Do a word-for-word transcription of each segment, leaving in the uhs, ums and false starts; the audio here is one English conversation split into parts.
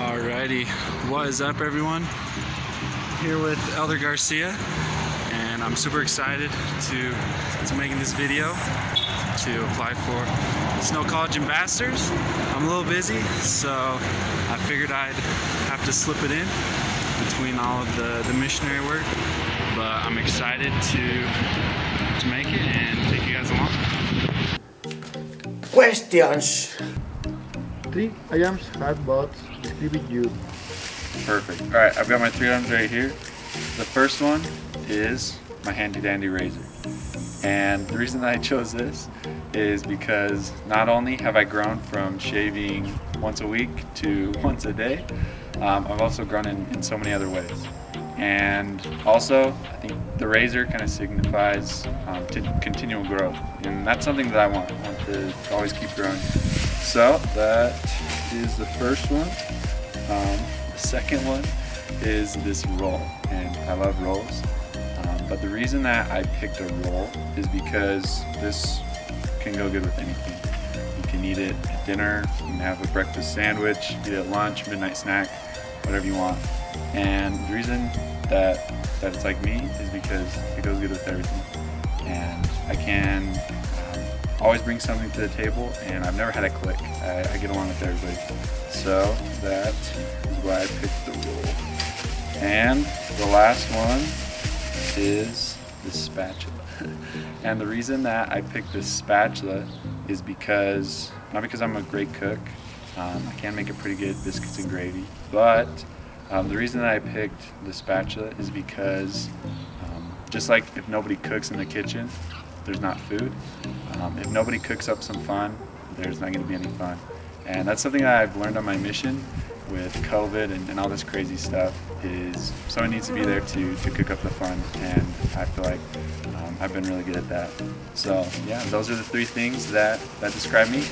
Alrighty, what is up everyone? Here with Elder Garcia, and I'm super excited to, to making this video to apply for Snow College Ambassadors. I'm a little busy, so I figured I'd have to slip it in between all of the, the missionary work, but I'm excited to, to make it and take you guys along. Questions. Three items have bots distribute you. Perfect. Alright, I've got my three items right here. The first one is my handy dandy razor. And the reason that I chose this is because not only have I grown from shaving once a week to once a day, um, I've also grown in, in so many other ways. And also, I think the razor kind of signifies um, to continual growth. And that's something that I want. I want to always keep growing. So that is the first one. Um, the second one is this roll, and I love rolls. Um, but the reason that I picked a roll is because this can go good with anything. You can eat it at dinner, you can have a breakfast sandwich, eat it at lunch, midnight snack, whatever you want. And the reason that, that it's like me is because it goes good with everything. And I can always bring something to the table, and I've never had a click. I, I get along with everybody. So that is why I picked the roll. And the last one is the spatula. And the reason that I picked this spatula is because, not because I'm a great cook, um, I can make a pretty good biscuits and gravy, but um, the reason that I picked the spatula is because um, just like if nobody cooks in the kitchen, there's not food. Um, if nobody cooks up some fun, there's not going to be any fun. And that's something that I've learned on my mission with COVID and, and all this crazy stuff is someone needs to be there to, to cook up the fun, and I feel like um, I've been really good at that. So yeah, those are the three things that, that describe me.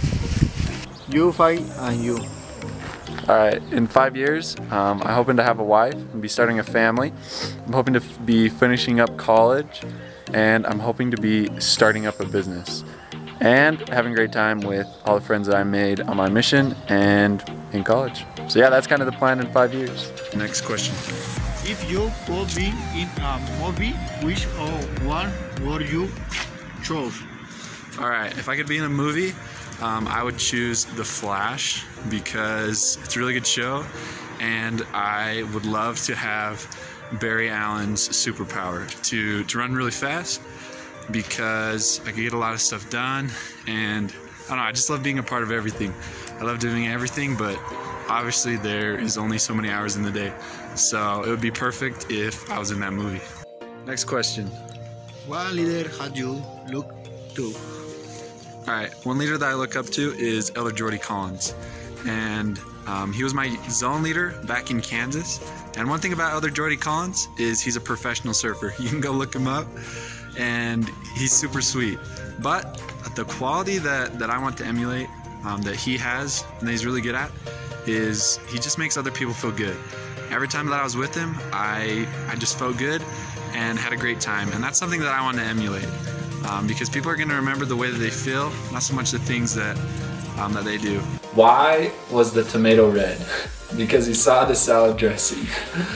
You fight and you. Alright, in five years, um, I'm hoping to have a wife and be starting a family. I'm hoping to f be finishing up college, and I'm hoping to be starting up a business and having a great time with all the friends that I made on my mission and in college. So yeah, that's kind of the plan in five years. Next question. If you could be in a movie, which one would you choose? Alright, if I could be in a movie, um, I would choose The Flash because it's a really good show, and I would love to have Barry Allen's superpower to, to run really fast, because I could get a lot of stuff done, and I don't know, I just love being a part of everything. I love doing everything, but obviously there is only so many hours in the day, so it would be perfect if I was in that movie. Next question. What leader had you looked to? Alright, one leader that I look up to is Elder Jordy Collins, and um, he was my zone leader back in Kansas. And one thing about Elder Jordy Collins is he's a professional surfer. You can go look him up, and he's super sweet. But the quality that, that I want to emulate, um, that he has and that he's really good at, is he just makes other people feel good. Every time that I was with him, I, I just felt good and had a great time. And that's something that I want to emulate, um, because people are going to remember the way that they feel, not so much the things that, um, that they do. Why was the tomato red? Because he saw the salad dressing.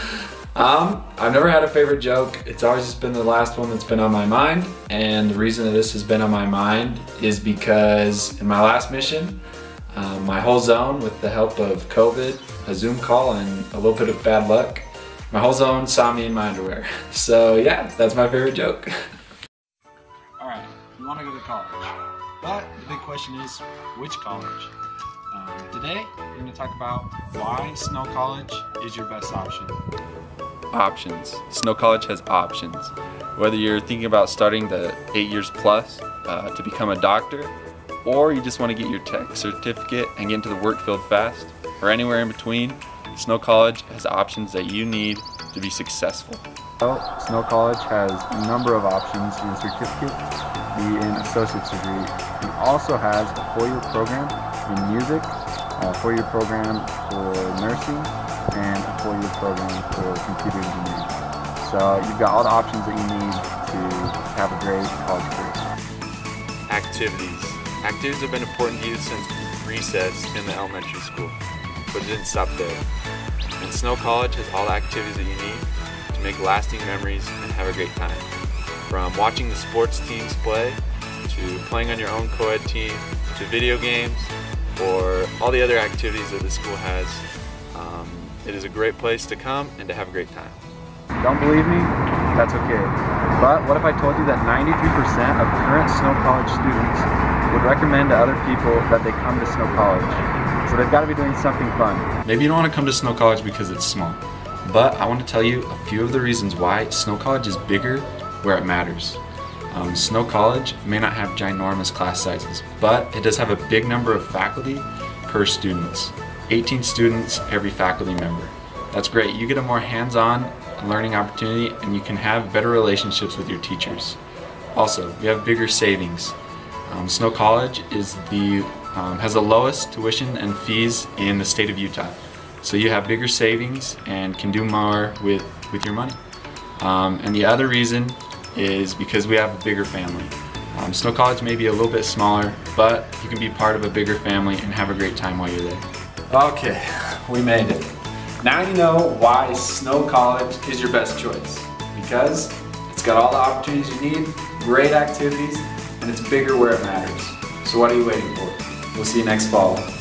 um, I've never had a favorite joke. It's always just been the last one that's been on my mind. And the reason that this has been on my mind is because in my last mission, um, my whole zone, with the help of COVID, a Zoom call, and a little bit of bad luck, my whole zone saw me in my underwear. So yeah, that's my favorite joke. Alright, you want to go to college, but the big question is, which college? Um, today, we're going to talk about why Snow College is your best option. Options. Snow College has options. Whether you're thinking about starting the eight years plus uh, to become a doctor, or you just want to get your tech certificate and get into the work field fast, or anywhere in between, Snow College has options that you need to be successful. Well, Snow College has a number of options in certificate, be an associate's degree. It also has a four-year program in music, a four-year program for nursing, and a four-year program for computer engineering. So you've got all the options that you need to have a great college career. Activities. Activities have been important to you since recess in the elementary school. but it didn't stop there. And Snow College has all the activities that you need to make lasting memories and have a great time. From watching the sports teams play, to playing on your own co-ed team, to video games, or all the other activities that the school has. Um, it is a great place to come and to have a great time. Don't believe me? That's okay. But what if I told you that ninety-three percent of current Snow College students would recommend to other people that they come to Snow College? So they've got to be doing something fun. Maybe you don't want to come to Snow College because it's small, but I want to tell you a few of the reasons why Snow College is bigger where it matters. Um, Snow College may not have ginormous class sizes, but it does have a big number of faculty per students. eighteen students every faculty member. That's great. You get a more hands-on learning opportunity and you can have better relationships with your teachers. Also, you have bigger savings. Um, Snow College is the um, has the lowest tuition and fees in the state of Utah. So you have bigger savings and can do more with, with your money. Um, and the other reason is because we have a bigger family. Um, Snow College may be a little bit smaller, but you can be part of a bigger family and have a great time while you're there. Okay, we made it. Now you know why Snow College is your best choice. Because it's got all the opportunities you need, great activities, and it's bigger where it matters. So what are you waiting for? We'll see you next fall.